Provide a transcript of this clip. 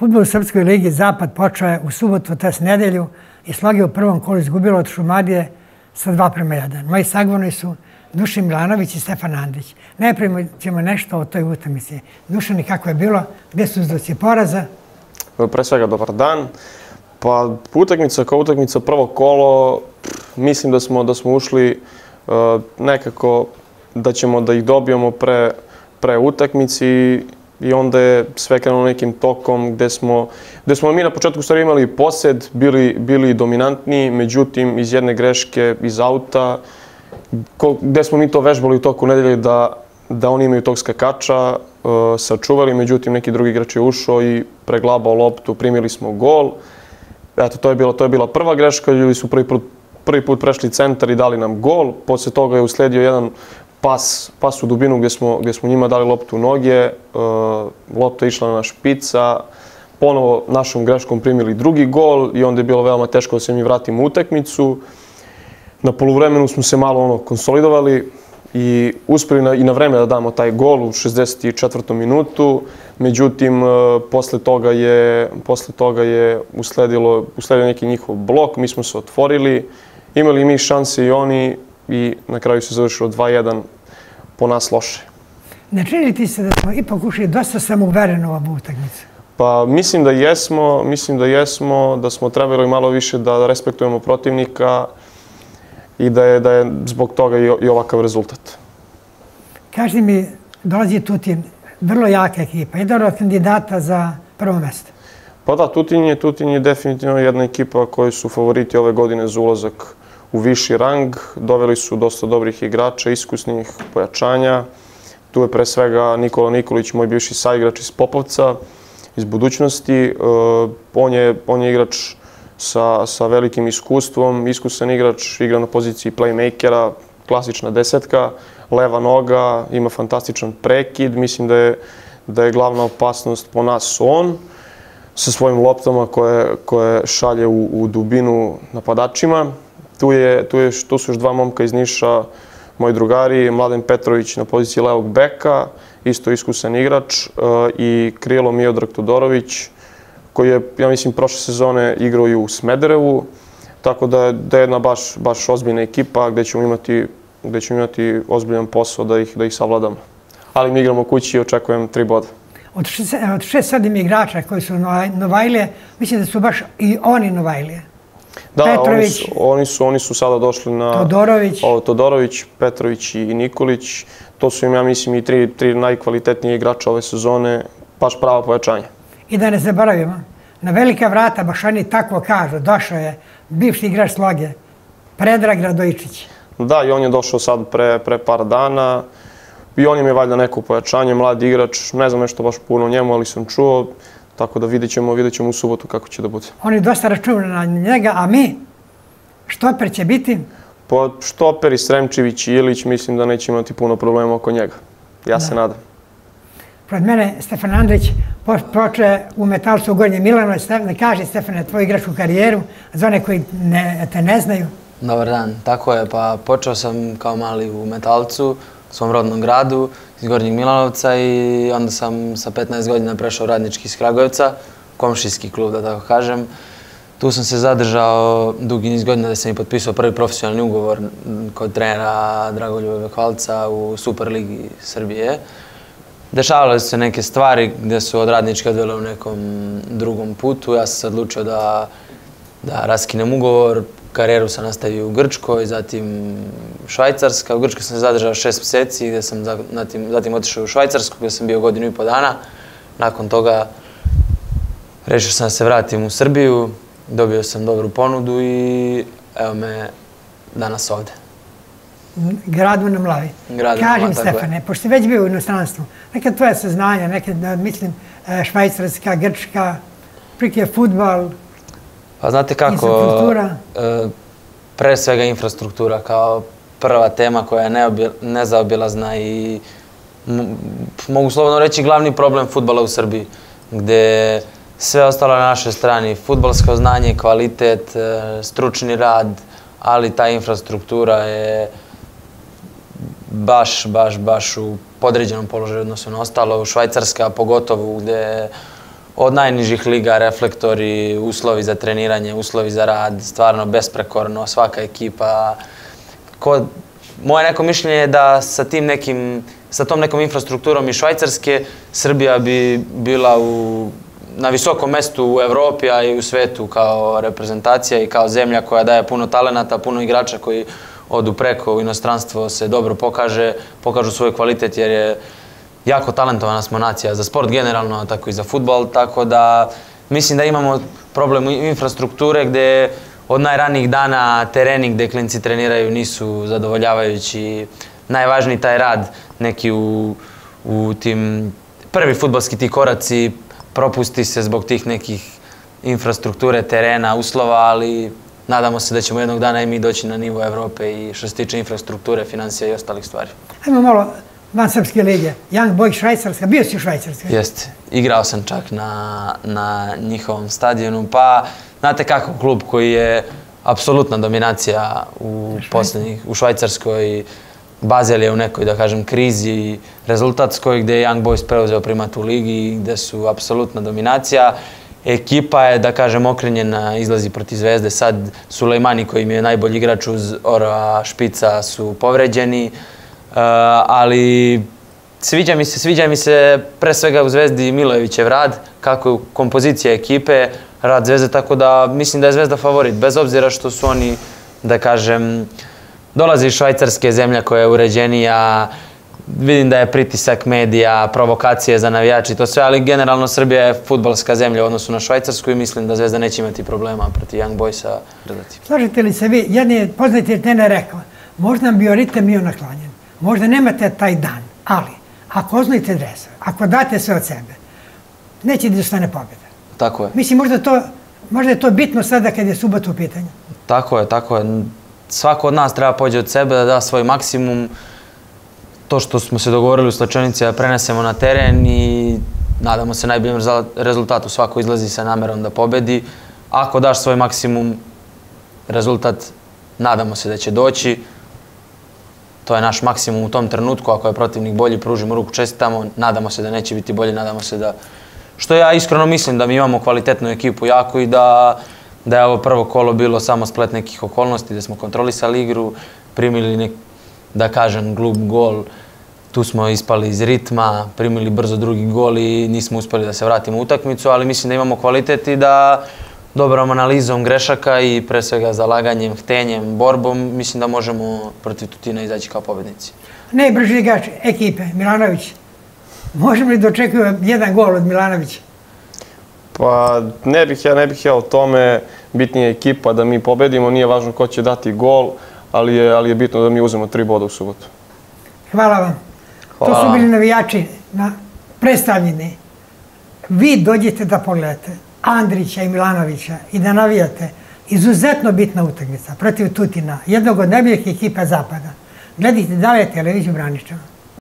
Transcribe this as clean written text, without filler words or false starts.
Fudbal u Srpskoj ligi Zapad počeo je u subotu, tj. nedelju, i Slogi u prvom kolu izgubilo od Šumadije sa 2:1. Moji sagovornici su Dušan Milanović i Stefan Andrić. Najprije ćemo nešto o toj utakmici. Dušan, kako je bilo? Gde su uzroci poraza? Pre svega, dobar dan. Pa, utakmica kao utakmica, prvo kolo, mislim da smo ušli nekako da ćemo da ih dobijemo pre utakmici i onda je sve krenulo nekim tokom gde smo mi na početku stvari imali posed, bili dominantni, međutim iz jedne greške iz auta, gde smo mi to vežbali u toku nedelje da oni imaju tog skakača, sačuvali, međutim neki drugi igrač je ušao i preglabao loptu, primili smo gol. Eto, to je bila prva greška, ljudi su prvi put prešli centar i dali nam gol, posle toga je usledio jedan pas u dubinu gdje smo njima dali loptu u noge, lopta je išla na špica, ponovo našom greškom primili drugi gol i onda je bilo veoma teško da se mi vratimo u utakmicu. Na poluvremenu smo se malo konsolidovali i uspeli i na vreme da damo taj gol u 64. minutu, međutim posle toga je usledio neki njihov blok, mi smo se otvorili, imali mi šanse i oni i na kraju se završilo 2:1 po nas loše. Ne čini ti se da smo ipak ušli dosta samouvereno u ovu utakmicu? Pa mislim da jesmo, da smo trebali malo više da respektujemo protivnika i da je zbog toga i ovakav rezultat. Kaži mi, dolazi Tutin, vrlo jaka ekipa, jedan od kandidata za prvo mesto. Pa da, Tutin je definitivno jedna ekipa koji su favoriti ove godine za ulazak u viši rang. Doveli su dosta dobrih igrača, iskusnih, pojačanja. Tu je pre svega Nikola Nikolić, moj bivši saigrač iz Popovca, iz budućnosti. On je igrač sa velikim iskustvom, iskusan igrač, igra na poziciji playmakera, klasična desetka, leva noga, ima fantastičan prekid. Mislim da je glavna opasnost po nas on, sa svojim loptama koje šalje u dubinu napadačima. Tu su još dva momka iz Niša, moji drugari, Mladen Petrović na poziciji levog beka, isto iskusan igrač, i krilo Miodrag Todorović, koji je, ja mislim, prošle sezone igrao i u Smederevu, tako da je jedna baš ozbiljna ekipa gde ćemo imati ozbiljan posao da ih savladamo. Ali mi igramo kući i očekujem 3 boda. Od 6-7 igrača koji su Novajlije, mislim da su baš i oni Novajlije. Da, oni su sada došli na Todorović, Petrović i Nikolić. To su im, ja mislim, i tri najkvalitetnije igrača ove sezone, baš pravo pojačanje. I da ne zaboravimo, na velika vrata, baš oni tako kažu, došao je bivši igrač Sloge, Predrag Radojičić. Da, i on je došao sad pre par dana i on im je valjda neko pojačanje, mladi igrač, ne znam nešto baš puno o njemu, ali sam čuo, tako da vidjet ćemo u subotu kako će da bude. Oni dosta računaju na njega, a mi? Štoper će biti? Pa štoper i Sremčević i Ilić, mislim da neće imati puno problema oko njega. Ja se nadam. Pred mene Stefan Andrić počeo u Metalcu u Gornje Milano. Kaži, Stefane, tvoj igračku karijeru, za one koji te ne znaju. Dobar dan, tako je. Pa počeo sam kao mali u Metalcu, u svom rodnom gradu, iz Gornjeg Milanovca, i onda sam sa 15 godina prešao u Radnički iz Kragujevca, komšijski klub, da tako kažem. Tu sam se zadržao dugi niz godina da sam i potpisao prvi profesionalni ugovor kod trenera Dragoljuba Bekvalca u Superligi Srbije. Dešavale su se neke stvari gde su od Radničke odvele u nekom drugom putu. Ja sam se odlučio da raskinem ugovor. Karijeru sam nastavio u Grčkoj, zatim Švajcarska. U Grčkoj sam se zadržao 6 meseci, gde sam zatim otišao u Švajcarsku, gde sam bio 1,5 godinu. Nakon toga rešio sam da se vratim u Srbiju, dobio sam dobru ponudu i evo me danas ovde. Gradu na Mlavi. Kažem, Stefane, pošto si već bio u inostranstvu, neka tvoja saznanja, mislim, Švajcarska, Grčka, prije fudbal, pa znate kako, pre svega infrastruktura kao prva tema koja je nezaobilazna i mogu slobodno reći glavni problem fudbala u Srbiji, gde sve ostalo na našoj strani, fudbalsko znanje, kvalitet, stručni rad, ali ta infrastruktura je baš u podređenom položaju odnosno na ostalo. Švajcarska pogotovo, gde od najnižih liga, reflektori, uslovi za treniranje, uslovi za rad, stvarno besprekorno, svaka ekipa. Moje neko mišljenje je da sa tom nekom infrastrukturom iz Švajcarske, Srbija bi bila na visokom mestu u Evropi, a i u svetu kao reprezentacija i kao zemlja koja daje puno talenata, puno igrača koji odu preko u inostranstvo, se dobro pokažu svoj kvalitet jer je jako talentovana smo nacija za sport generalno, a tako i za fudbal, tako da mislim da imamo problem infrastrukture gde od najranijih dana tereni gde klinci treniraju nisu zadovoljavajući. Najvažniji taj rad neki u tim prvi fudbalski ti koraci propusti se zbog tih nekih infrastrukture, terena, uslova, ali nadamo se da ćemo jednog dana i mi doći na nivo Evrope i što se tiče infrastrukture, financija i ostalih stvari. Ajmo malo van srpske lige. Young Boys Švajcarska, bio si u Švajcarskoj? Jeste. Igrao sam čak na njihovom stadionu. Pa, znate kako, klub koji je apsolutna dominacija u Švajcarskoj, Basel je u nekoj, da kažem, krizi rezultatskoj gde je Young Boys preuzeo primat u ligi, gde su apsolutna dominacija. Ekipa je, da kažem, okrenjena, izlazi protiv Zvezde. Sad Sulejmani, koji mi je najbolji igrač uz Ora Špica, su povređeni. Ali sviđa mi se pre svega u Zvezdi Milojevićev rad, kako je kompozicija ekipe, rad Zvezde, tako da mislim da je Zvezda favorit, bez obzira što su oni, da kažem, dolaze iz Švajcarske, zemlja koja je uređenija, vidim da je pritisak medija, provokacije za navijači, to sve, ali generalno Srbija je fudbalska zemlja u odnosu na Švajcarsku i mislim da Zvezda neće imati problema protiv Young Boysa. Slažete li se vi, jedan je poznati trener rekao, možda nam bioritem bio naklonjen, možda nemate taj dan, ali ako osnovite dres, ako date sve od sebe, neće da ostane pobjeda. Tako je. Mislim, možda je to bitno sada kad je subota u pitanju. Tako je, tako je. Svako od nas treba pođe od sebe, da da svoj maksimum. To što smo se dogovorili u slačonici da prenesemo na teren i nadamo se najboljem rezultatu. Svako izlazi sa namerom da pobedi. Ako daš svoj maksimum, rezultat nadamo se da će doći. To je naš maksimum u tom trenutku. Ako je protivnik bolji, pružimo ruku, čestitamo. Nadamo se da neće biti bolji, nadamo se da... Što ja iskreno mislim da mi imamo kvalitetnu ekipu jako i da je ovo prvo kolo bilo samo splet nekih okolnosti, da smo kontrolisali igru, primili da kažem, glup gol. Tu smo ispali iz ritma, primili brzo drugi gol i nismo uspeli da se vratimo u utakmicu, ali mislim da imamo kvalitet i da dobrom analizom grešaka i pre svega zalaganjem, htenjem, borbom, mislim da možemo protiv Tutina izaći kao pobednici. Najbrži igrač ekipe, Milanović. Možemo li da očekujemo jedan gol od Milanovića? Pa ne bih ja o tome, bitnija je ekipa da mi pobedimo, nije važno ko će dati gol, ali je bitno da mi uzmemo 3 boda u subotu. Hvala vam. To su bili navijači predstavljeni. Vi dođete da pogledate Andrića i Milanovića i da navijate. Izuzetno bitna utakmica protiv Tutina, jednog od najboljih ekipa Zapada. Gledajte dalje televiziju Braničeva.